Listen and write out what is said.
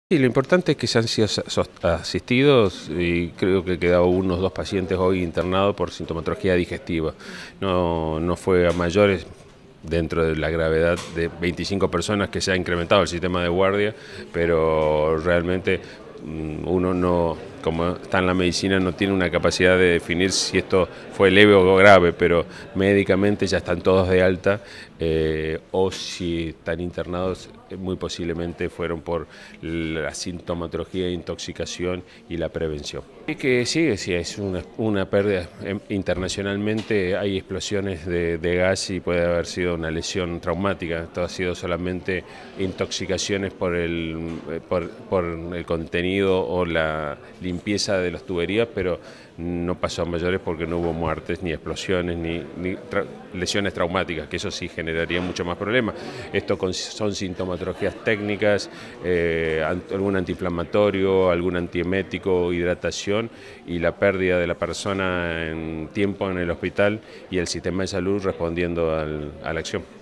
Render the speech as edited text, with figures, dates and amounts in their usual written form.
Y lo importante es que se han sido asistidos y creo que quedaron unos 2 pacientes hoy internados por sintomatología digestiva. No fue a mayores dentro de la gravedad de 25 personas que se ha incrementado el sistema de guardia, pero realmente uno no, como está en la medicina, no tiene una capacidad de definir si esto fue leve o grave, pero médicamente ya están todos de alta o si están internados muy posiblemente fueron por la sintomatología de intoxicación y la prevención. Y que sí, es una pérdida. Internacionalmente hay explosiones de gas y puede haber sido una lesión traumática. Esto ha sido solamente intoxicaciones por el contenido o la limpieza de las tuberías, pero no pasó a mayores porque no hubo muertes, ni explosiones, ni lesiones traumáticas, que eso sí generaría mucho más problemas. Esto son sintomatologías técnicas, algún antiinflamatorio, algún antiemético, hidratación y la pérdida de la persona en tiempo en el hospital y el sistema de salud respondiendo a la acción.